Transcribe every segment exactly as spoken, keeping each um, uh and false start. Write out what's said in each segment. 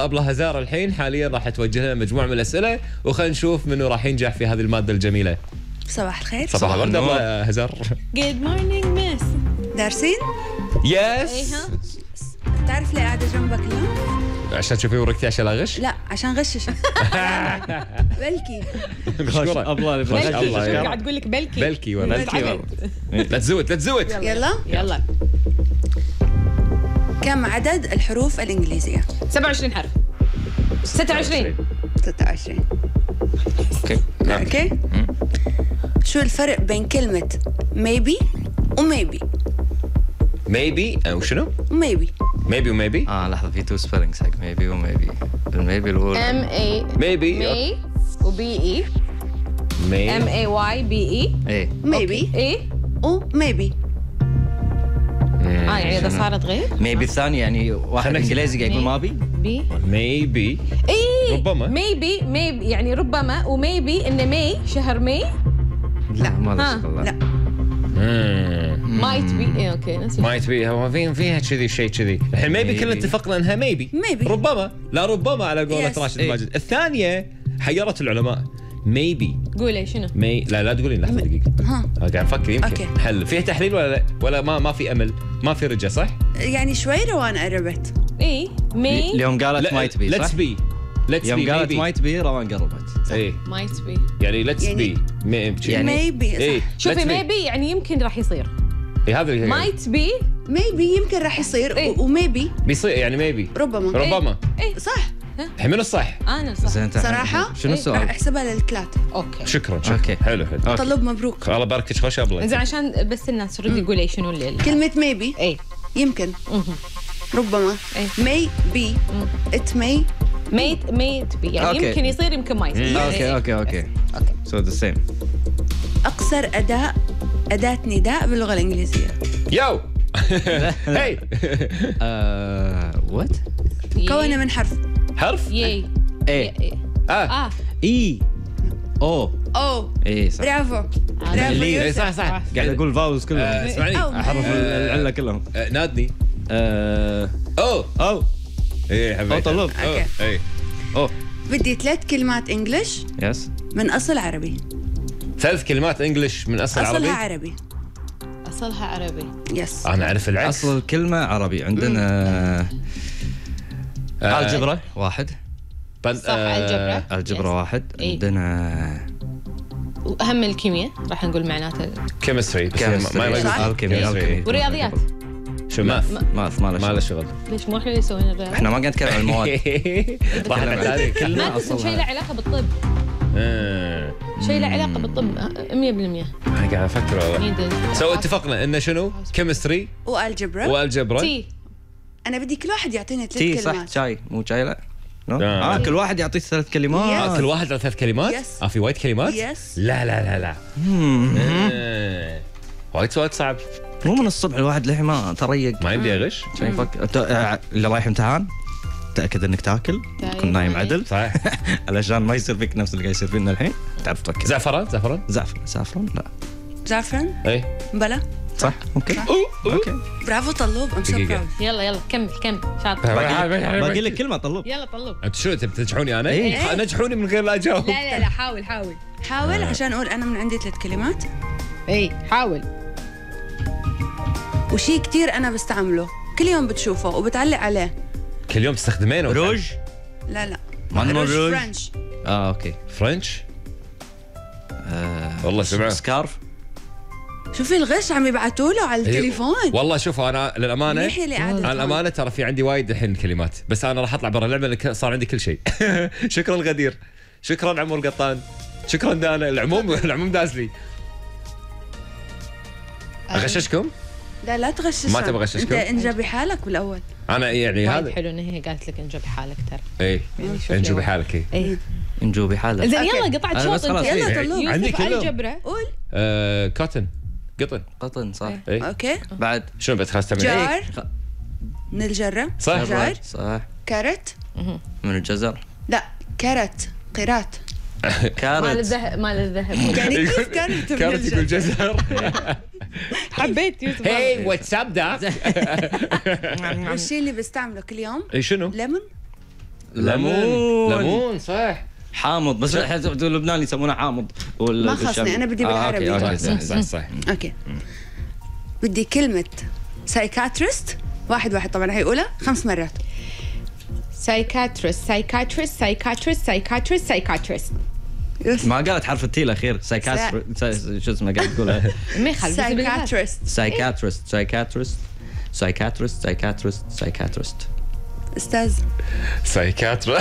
أبلة هزار الحين حاليا راح توجه لنا مجموعة من الأسئلة، وخلينا نشوف منو راح ينجح في هذه المادة الجميلة. صباح الخير. صباح الورد أبلة هزار. Good morning miss. دارسين؟ يس. تعرف ليه قاعدة جنبك اليوم؟ عشان تشوفي ورقتي عشان أغش؟ لا عشان غششك. بلكي. مشكورة. أبلة اللي بلكي بتغشش. قاعد تقول لك بلكي بلكي ولا بلكي. لا تزود لا تزود. يلا. يلا كم عدد الحروف الإنجليزية؟ سبعة وعشرين حرف. ستة وعشرين. ستة وعشرين. اوكي اوكي. شو الفرق بين كلمة maybe وmaybe؟ maybe أو شنو؟ maybe. maybe وmaybe. اه لحظة في تو سبيلينجز حق ميبي وميبي. الميبي الأولى M A maybe. May و B E M may. A Y B E ايه maybe إيه و maybe. اه يعني إذا صارت غير ميبي الثاني يعني واحد خلنا نكتب. انجليزي قاعد يقول مابي. B maybe. إيه ربما. maybe maybe يعني ربما وmaybe إن May شهر May لا ما له ها. شغل. لا. might be إيه أوكي نسيت. might be. هو في فيها كذي شيء كذي. الحين maybe كلنا اتفقنا انها maybe. Maybe. ربما. لا ربما على قولة Yes. راشد إيه. ماجد. الثانية حيرت العلماء. maybe. قولي شنو مي لا لا تقولين لحظة دقيقة. ها. قاعد افكر يمكن أوكي. حل فيها تحليل ولا لا؟ ولا ما ما في امل، ما في رجا صح؟ يعني شوي روان قربت. إيه May اليوم قالت مايت بي ليتس صح؟ بي ليتس يوم بي قالت مايت بي روان قربت. اي might be يعني ليتس يعني- بي يعني- maybe. اي شوفي maybe يعني يمكن راح يصير اي هذا اللي might be maybe يمكن راح يصير إيه. و maybe بيصير يعني ميبي ربما. ربما. إيه صح. الحين منو الصح؟ أنا صح زين انت صراحة؟ شنو راح السؤال؟ احسبها للثلاثة. أوكي شكرا شكرا أوكي. حلو حلو أوكي. طلب مبروك. الله يبارك فيك خوش ابله. زين عشان بس الناس ترد يقول شنو اللي كلمة maybe ايه يمكن مهم. ربما إيه. maybe it may ميت ميت بي يعني أوكي. يمكن يصير يمكن ما يصير اوكي اوكي اوكي اوكي سو ذا سيم. أقصر أداة أداة نداء باللغة الإنجليزية. يو هي وات؟ مكونة من حرف. حرف ياي ايه اه اه اي او أو ايه صح. برافو. برافو اللي- إيه، يوسف. صح صح قاعد اقول الفاولز آه، كلهم. اسمعني أو. حرف آه. العله كلهم. آه، نادني آه، اوه او ايه حبيبي أو طلب. أوكي. ايه اوه بدي ثلاث كلمات إنجليش يس من أصل عربي. ثلاث كلمات انجلش من اصل عربي. أصلها عربي. اصلها عربي يس. انا اعرف العكس. اصل الكلمه عربي. عندنا آه، الجبره واحد. بن- صح آه، الجبرة الجبره واحد. إيه. عندنا واهم الكيمياء راح نقول معناته كيمستري بس كيمستري. ما- ما صح. يقول- الكيمياء كيمستري. الكيمياء. والرياضيات شو ماث ماث ما له ما له شغل. شغل. ليش مو احنا اللي سوينا الرياضيات احنا ما قاعد نتكلم عن المواد. راح نعتذر. كلمه ما تنسى شيء له اصلها علاقه بالطب آه، شيء له علاقه بالطب مية بالمية انا قاعد افكر والله. Needle. سو اتفقنا انه شنو؟ كيمستري والجبرا. والجبرا. تي أنا بدي كل واحد يعطيني تي ثلاث صح كلمات. شاي مو شاي لا نو؟ آه. اه كل واحد يعطيك ثلاث آه، كلمات. كل واحد له ثلاث كلمات؟ Yes. اه في وايد كلمات؟ Yes. لا لا لا لا مم. آه. وايد سؤال صعب. مو من الصبح الواحد للحين ما تريق. ما عندي اغش. عشان يفكر أنت- آه، اللي رايح امتحان تاكد انك تاكل تاكل. تكون نايم عدل صح. علشان ما يصير فيك نفس اللي قاعد يصير فينا الحين تعرف تفكر. زعفران زعفران. زعفران زعفران لا زعفران. اي بلا. صح ممكن اوكي برافو طلوب. I'm so دقيقة. proud. يلا يلا كمل كمل شاطر باقي لك كلمه طلب. يلا طلب انت شو تبي تنجحوني انا؟ إيه. نجحوني من غير لا اجاوب. لا لا لا حاول حاول حاول عشان أقول أنا من عندي ثلاث كلمات. اي حاول وشي كتير أنا بستعمله كل يوم بتشوفه وبتعلق عليه. كل يوم تستخدمينه. روج لا لا. ما نقول روج. فرنش. اه اوكي فرنش. آه، والله سمعت. سكارف. شوفي الغش عم يبعتوا له على التليفون. والله شوفوا انا للامانه يحيى اللي قاعد انا الامانه ترى في عندي وايد الحين كلمات بس انا راح اطلع برا اللعبه لان صار عندي كل شيء. شكرا غدير. شكرا عمور قطان. شكرا دانا. العموم العموم داز لي. اغششكم؟ لا لا تغشش. ما تبغى أغششكم؟ انت انجا بحالك بالاول. انا يعني وايد هذا حلو ان هي قالت لك انجب حالك ترى اي يعني شوف لي انجو وين. بحالك اي اي نجو بحالة. زين أوكي. يلا قطعت أنا شوط بس خلاص. انت يلا إيه. طلوب. عندي يوسف كلهم. الجبره قول. آه، كوتن قطن قطن صح. إيه. اي اوكي. بعد شنو بس خلاص تعمل جار. إيه؟ خ- من الجرة. صح جار. صح كارت. من الجزر. لا كارت قيرات. مال كارت. الذهب مال الذهب يعني كيف كارت من كانت يقول الجرة؟ جزر. حبيت يوسف هي واتساب ده. والشيء اللي بستعمله كل يوم اي شنو؟ ليمون. ليمون. ليمون صح. حامض، بس اللبنان يسمونه حامض. ما خصني، أنا بدي بالعربي. آه، أوكي. صح صح صح. اوكي بدي كلمة سايكاتريست. واحد واحد طبعا هيقولها خمس مرات. سايكاتريست سايكاتريست سايكاتريست سايكاتريست سايكاتريست. ما قالت حرف التي الاخير. سايكاتر شو اسمه قاعد تقولها. ما يخالف. سايكاتريست. سايكاتريست سايكاتريست سايكاتريست سايكاتريست سايكاتريست. استاذ سايكاترا.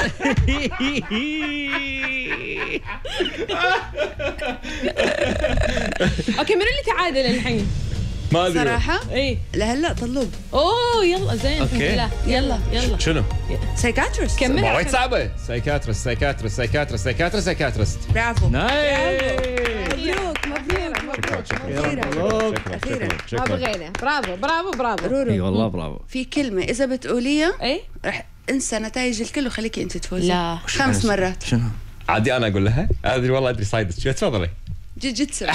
اوكي، منو اللي تعادل الحين؟ ما ادري صراحة اي لهلا طلوب. اوه يلا زين. أوكي. لا يلا يلا شنو؟ سايكاتريست. كمل. ما وايد صعبة. سايكاترست سايكاترست سايكاترست سايكاترست سايكاترست. برافو. نايس. مبروك مبروك مبروك. أخيراً. شكرا أخيراً. شكرا ما شكرا. بغينا. برافو برافو برافو. رورو اي والله برافو. في كلمة إذا بتقوليها اي رح انسى نتائج الكل وخليكي أنت تفوزي. لا. خمس مرات. شنو؟ عادي انا اقول لها؟ ادري والله ادري صايدت. شو تفضلي. جيجيتسو.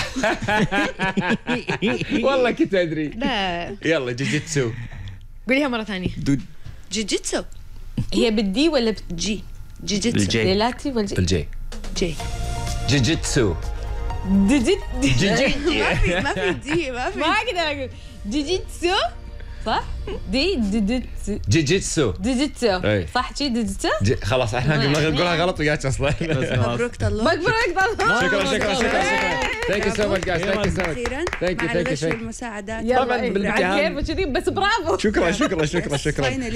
والله كنت ادري. لا يلا جيجيتسو. قوليها مرة ثانية. دود. جيجيتسو. هي بالدي ولا جي جيجيتسو. بالجي. باللاتي ولا بالجي. جي. جيجيتسو. ديجيت ما في ما في دي ما في. ما اقدر اقول ديجيتسو صح؟ دي ديجيتسو جيجيتسو. ديجيتسو إيه. صح شي ديجيتسو؟ جي- خلاص احنا قلنا نقولها غلط وياك اصلا. مبروك طلوب. مبروك طلع. شكرا شكرا شكرا شكرا. ثانك يو سو ماتش جايز. ثانك يو سو ماتش. أخيرا Thank you, مع thank you, الغش thank you. والمساعدات. يلا طبعاً إيه. بالامتحان. على كيف وكذي بس برافو. شكرا شكرا شكرا شكرا. Finally.